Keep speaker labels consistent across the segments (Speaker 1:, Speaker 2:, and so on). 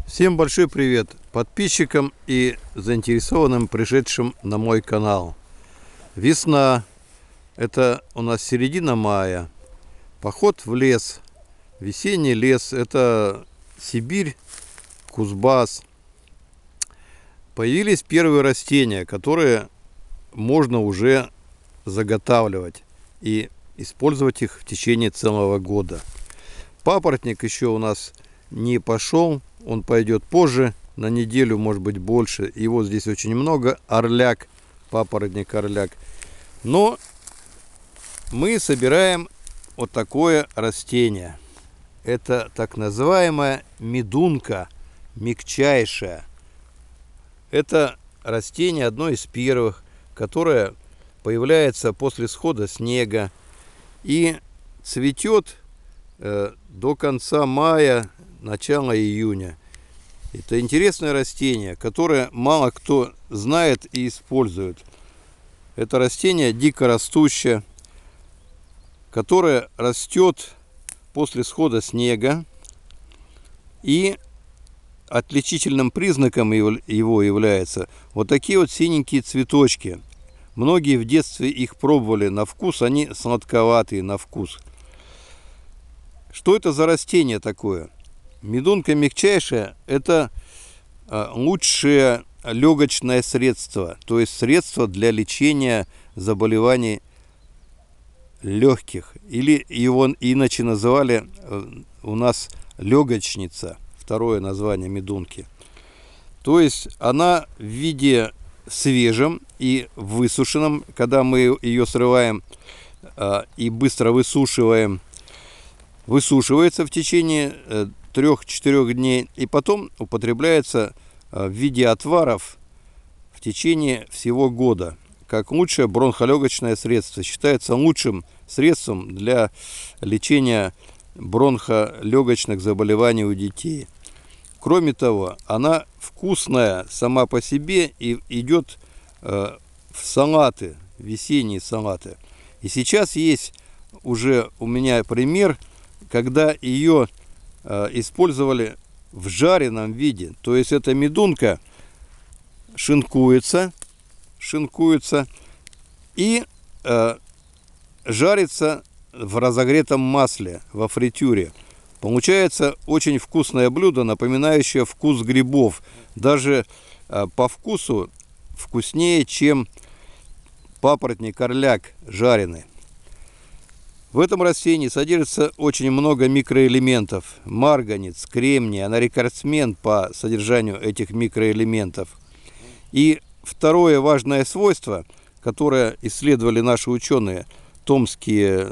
Speaker 1: Всем большой привет подписчикам и заинтересованным, пришедшим на мой канал. Весна, это у нас середина мая, поход в лес, весенний лес, это Сибирь, Кузбасс. Появились первые растения, которые можно уже заготавливать и использовать их в течение целого года. Папоротник еще у нас не пошел, он пойдет позже, на неделю, может быть, больше. Его здесь очень много, орляк, папоротник орляк. Но мы собираем вот такое растение. Это так называемая медунка, мягчайшая. Это растение одно из первых, которое появляется после схода снега и цветет до конца мая, начала июня. Это интересное растение, которое мало кто знает и использует. Это растение дикорастущее, которое растет после схода снега, и отличительным признаком его являются вот такие вот синенькие цветочки. Многие в детстве их пробовали на вкус, они сладковатые на вкус. Что это за растение такое? Медунка мягчайшая – это лучшее легочное средство, то есть средство для лечения заболеваний легких. Или его иначе называли у нас легочница, второе название медунки. То есть она в виде свежем и высушенном, когда мы ее срываем и быстро высушиваем, высушивается в течение 3-4 дней и потом употребляется в виде отваров в течение всего года. Как лучшее бронхолегочное средство. Считается лучшим средством для лечения бронхолегочных заболеваний у детей. Кроме того, она вкусная сама по себе и идет в салаты, весенние салаты. И сейчас есть уже у меня пример, когда ее использовали в жареном виде. То есть эта медунка шинкуется и жарится в разогретом масле, во фритюре. Получается очень вкусное блюдо, напоминающее вкус грибов. Даже по вкусу вкуснее, чем папоротник орляк жареный. В этом растении содержится очень много микроэлементов. Марганец, кремний, она рекордсмен по содержанию этих микроэлементов. И второе важное свойство, которое исследовали наши ученые, томские,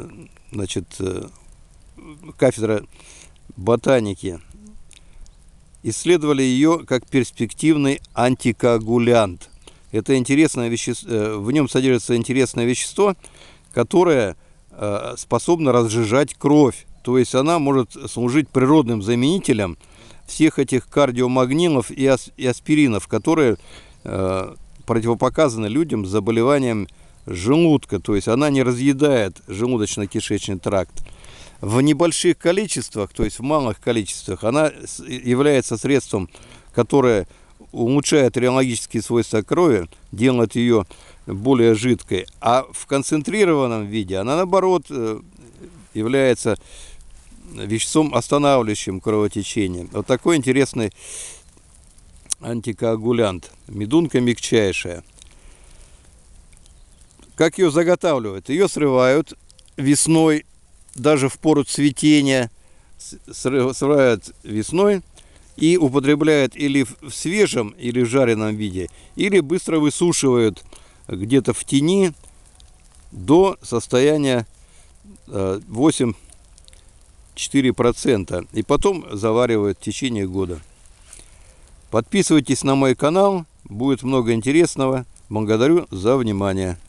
Speaker 1: кафедра ботаники, исследовали ее как перспективный антикоагулянт. Это интересное вещество, в нем содержится интересное вещество, которое способна разжижать кровь. То есть она может служить природным заменителем всех этих кардиомагнилов и аспиринов, которые противопоказаны людям с заболеванием желудка. То есть она не разъедает желудочно-кишечный тракт. В небольших количествах, то есть в малых количествах, она является средством, которое улучшает реологические свойства крови, делает ее более жидкой, а в концентрированном виде она, наоборот, является веществом, останавливающим кровотечение. Вот такой интересный антикоагулянт. Медунка мягчайшая. Как ее заготавливают? Ее срывают весной, даже в пору цветения, срывают весной и употребляют или в свежем, или в жареном виде, или быстро высушивают где-то в тени до состояния 8-4%. И потом заваривают в течение года. Подписывайтесь на мой канал, будет много интересного. Благодарю за внимание.